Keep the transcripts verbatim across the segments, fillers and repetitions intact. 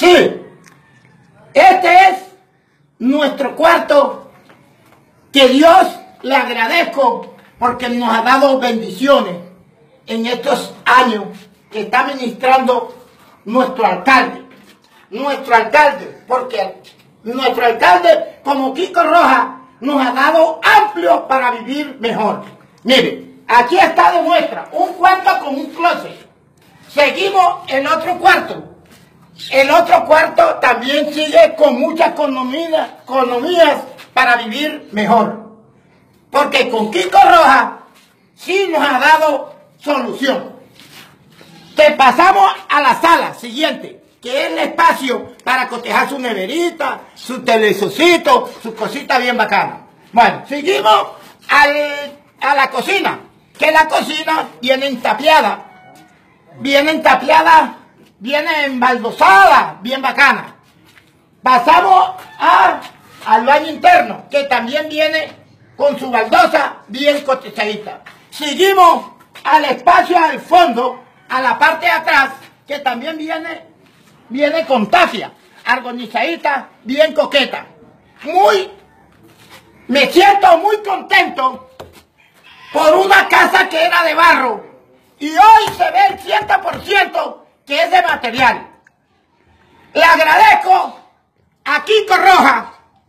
Sí, este es nuestro cuarto, que Dios le agradezco porque nos ha dado bendiciones en estos años que está ministrando nuestro alcalde. Nuestro alcalde, porque nuestro alcalde, como Kiko Rojas, nos ha dado amplio para vivir mejor. Mire, aquí está de muestra un cuarto con un closet. Seguimos el otro cuarto. El otro cuarto también sigue con muchas economías, economías para vivir mejor. Porque con Kiko Rojas sí nos ha dado solución. Te pasamos a la sala siguiente, que es el espacio para cotejar su neverita, su televisorcito, sus cositas bien bacanas. Bueno, seguimos al, a la cocina, que la cocina viene entapiada, viene entapiada, viene embaldosada, bien bacana. Pasamos a, al baño interno, que también viene con su baldosa bien cotejadita. Seguimos al espacio al fondo, a la parte de atrás, que también viene, viene con tafia, argonizadita, bien coqueta. Muy, me siento muy contento por una casa que era de barro y hoy se ve el cien por ciento que es de material. Le agradezco a Kiko Rojas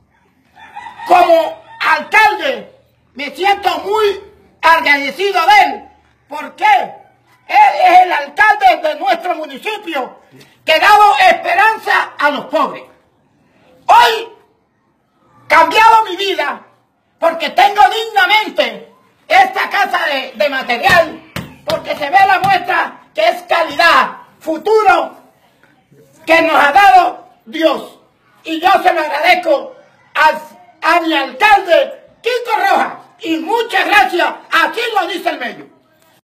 como alcalde, me siento muy agradecido de él, porque él es el alcalde de nuestro municipio que ha dado esperanza a los pobres. Hoy he cambiado mi vida porque tengo dignamente esta casa de, de material, porque se ve la muestra que es calidad, futuro que nos ha dado Dios. Y yo se lo agradezco a, a mi alcalde Kiko Rojas. Y muchas gracias, así lo dice el medio.